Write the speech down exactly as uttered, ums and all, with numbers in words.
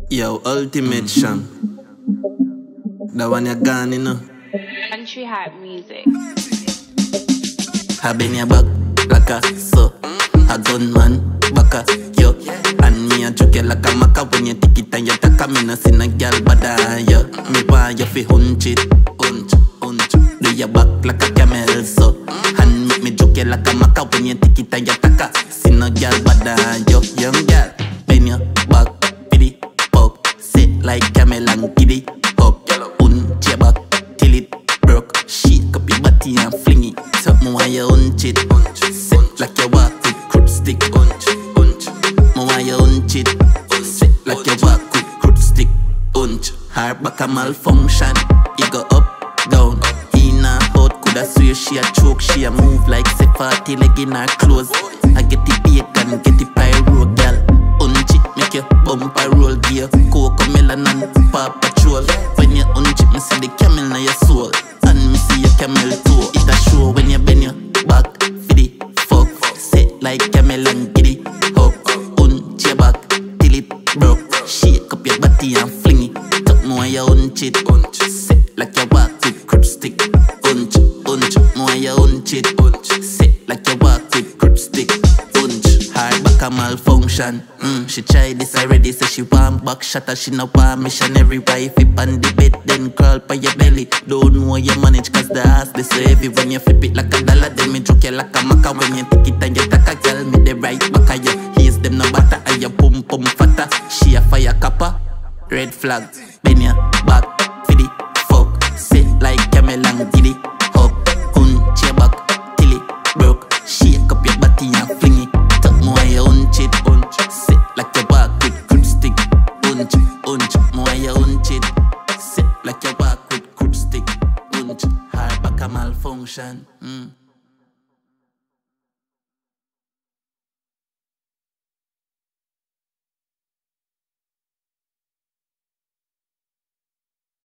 Yo, ultimate sham. That one you gone, you know. Country hype music. I been your back like a so. A gunman, backa, yo. And me a jook you like a macka. When you take it and you take a me no see no gyal badda, yo. Me want you fi hunch it, hunch, hunch. Do your back like a camel, so. And make me jook you like a macka. When you take it and you take a see no gyal badda, yo. Young gyal, bend your back, pity, pop. Sit like Camel and giddy, up. Hunch your back till it broke. Shake up your body and fling it. So me want you hunch it, hunch. Sit like you walk with crook stick, hunch, hunch. Me want you hunch it, sit like you walk with crook stick, hunch. Her back a malfunction, it go up, down, in and out. Coulda swear she a choke, she a move like say forty leg in her clothes. I get the bacon, get the pyro, girl. Hunch it, make your bumper roll, gear. Coco melon and Paw Patrol. When you hunch it, me see the camel in your soul, and me see your camel toe. It a show when you bend your back for the fuck. Sit like Camel and giddy, up. Hunch your back till it broke. Shake up your body and fling it. Talk more you hunch it, hunch. Sit like you walk with crook stick, hunch, hunch. More you hunch it, hunch. Sit like you walk with crook stick, hunch. Her back a malfunction. Mm, she tried this already, say she want back shot. She no want missionary wife. If on the bed, then crawl by your belly. Don't know you manage, cause the ass is so heavy. When you flip it like a dollar, then me joke you like a macka. When you take it and you take a girl, me the right back of you. Here's them no batter, and you pum pum fatter. She a fire capper, red flag. Bend your back for the fuck. Sit like Camel and giddy, up. Hunch your back till it broke. Shake up your body and fling it. Talk more you hunch it, hunch. Sit like you walk with crook stick, hunch, hunch. More you hunch it. Sit like you walk with crook stick, hunch. Her back a malfunction. Mm.